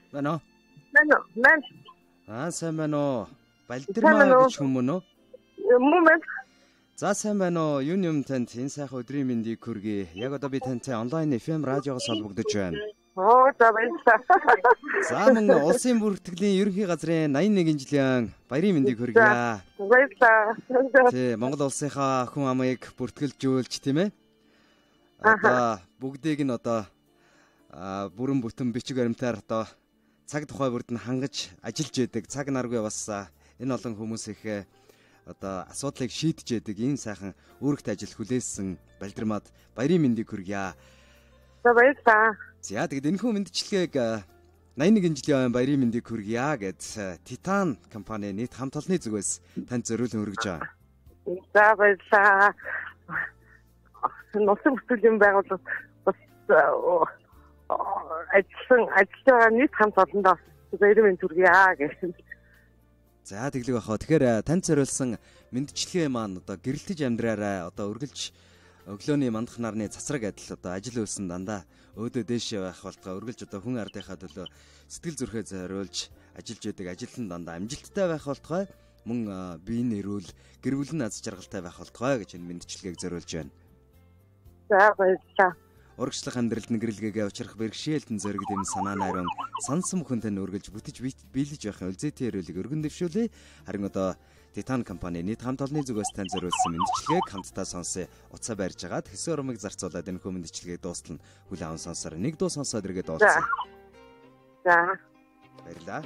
Байна уу? Мэнд. Сайн байна уу? Балдирмаа гэж хүмүүн үү? Момент. За сайн байна уу? Юм танд энэ сайхан өдрийн мэндийг хүргэе. Яг одоо би тантай онлайн FM радиогоос холбогдож байна. За баярлалаа. За мөн улсын бүртгэлийн ерөнхий газрын 81 жилийн баярийн мэндийг хүргье. Баярлалаа. Тий, Монгол улсынхаа хүн амыг бүртгэлжүүлж тийм ээ. Одоо бүгдийг нь одоо бүрэн бүтэн бичиг баримтаар одоо цаг тухай бүрд нь хангаж ажиллаж яадаг. Цаг наргүй бас энэ олон хүмүүс их одоо асуудлыг шийдэж яадаг. Ийм сайхан үүрэгт ажил хүлээсэн Балдирмаад баярийн мэндийг хүргье. За баярлалаа. За тэгэд энэ хүн мэндчлэгийг 81 жилийн баярийн мэндийг хүргье гэж ТИТАН компаны нийт хамт олонны зүгээс танд зориулан хүргэж байгаа. За баярлалаа. Носын бүтэлийн байгууллага бас ажиллаж нийт хамт олондоо баярын мэнд хүргье гэж. За тэглэг бахаа. Тэгэхээр танд зориулсан мэндчлэгээ маань одоо гэрэлтэж амьдраарай. Одоо үргэлж өглөөний мандах нарны цацраг адил одоо ажил үйлсэн дандаа өөдөө дээшээ байх болтгоо үргэлж одоо хүн ардынхаа төлөө сэтгэл зүрхээ зориулж ажиллаж яадаг ажилтан дандаа амжилттай байх болтгоо мөн биеийн эрүүл гэр бүлийн аз жаргалтай байх болтгоо гэж энэ мэндчлэгийг зориулж байна. За баярлалаа. Урагшлах амьдралд нэгэрлэгээ учрах бэрхшээлтэн зэрэг дэм санаа найран сансан бүхэнтэй үргэлж бүтэж биелэж байхын үлзээтэй эрүүлэг өргөн дэвшүүлээ. Харин одоо ТИТАН компани нийт хамт олонны зүгээс тань зориулсан мэндчлэгийг хамтдаа сонсъё. Уцаа барьж агаад хэсэг урамыг зарцуулаад энэ хүн мэндчлэгийг дуустал нь хүлээн аван сонсороо. Нэг дуу сонсоод иргэд уулзъя. За. Баярлалаа.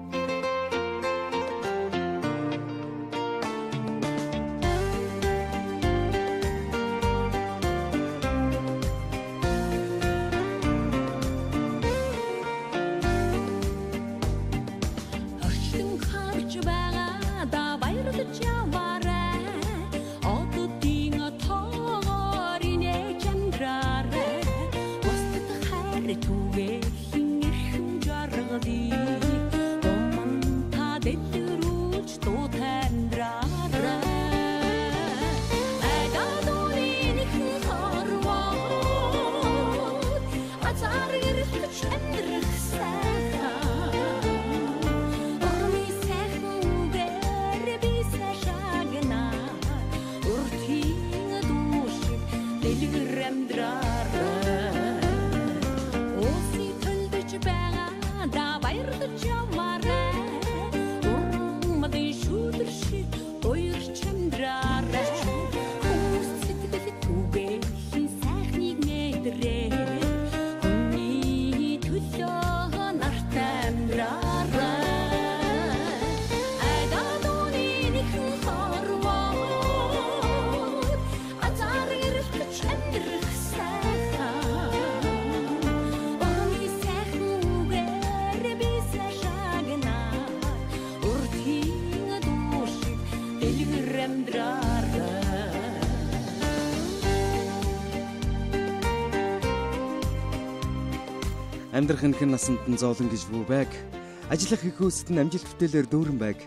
Амьдрах хэн насанд нь зовлон гэж УБЕГ. Ажиллах их хүсэт нь амжилт бүтээлээр дүүрэн байг.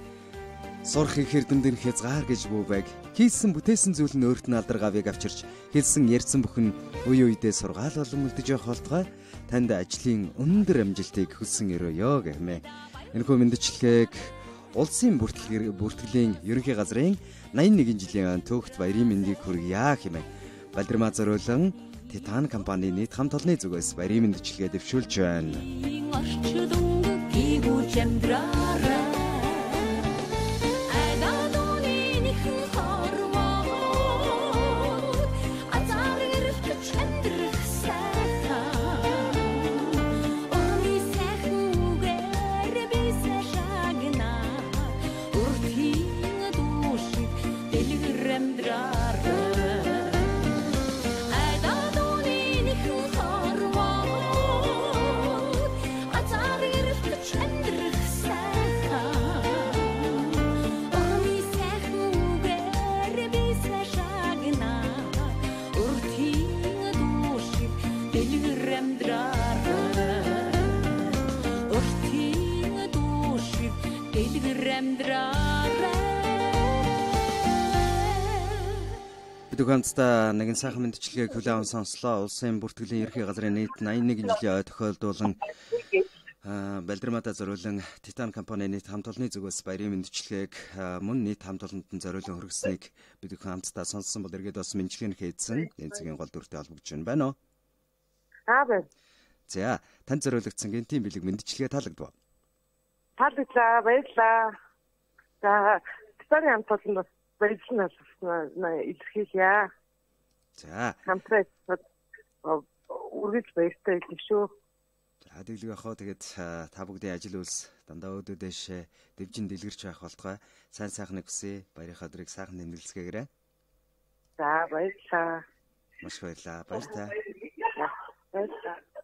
Сурах их эрдэмтэн хязгаар гэж УБЕГ. Хийсэн бүтээсэн зүйл нь өөрт нь алдаргаавыг авчирч хэлсэн ярьсан бүхэн үе үедээ сургаал болон үлдэж явах болтугай танд ажлын өндөр амжилтыг хүссэн өрөөё гэмээ. Энэхүү мэндчлэгийг улсын бүртгэлийн ерөнхий газрын 81 жилийн төөгт баярын мэндийг хүргье хэмээн Балдирмаа зориулан ТИТАН компани нийт хамт олонны зүгээс баярын мэндчлэгээ дэвшүүлж байна. Бид хамтдаа нэгэн сайхан мэндчлэгийг хүлээн аван сонслоо. Улсын бүртгэлийн ерөнхий газрын нийт 81 жилийн ой тохиолдуулан Балдирмаада зориулан ТИТАН компаны нийт хамт олонны зүгээс баярийн мэндчилгээг мөн нийт хамт олонд зориулан хөргөснийг бид хамтдаа сонссон бол эргээд бас мэндчилгээг хийсэн эзгийн гол дүртэй холбогдож байна. Байна. За, танд зориулагдсан гинтийн бэлэг мэндчилгээ таалагдав. Таалагдлаа, баярлалаа. За, ТИТАН хамт олонд бас баярлалаа илэрхийлье. За. Хамтраа үргэлж баяртай хэлэх шүү. За, дэглэг ахоо тэгээд та бүгдийн ажил үйлс дандаа өөдөөш дэвжин дэлгэрч байх болтугай. Сайн сайхныг хүсье. Баярынхаа өдрийг сайхан тэмдэглэцгээгээрэй. За, баярлалаа. Маш баярлалаа. Баяр та. Баярлалаа.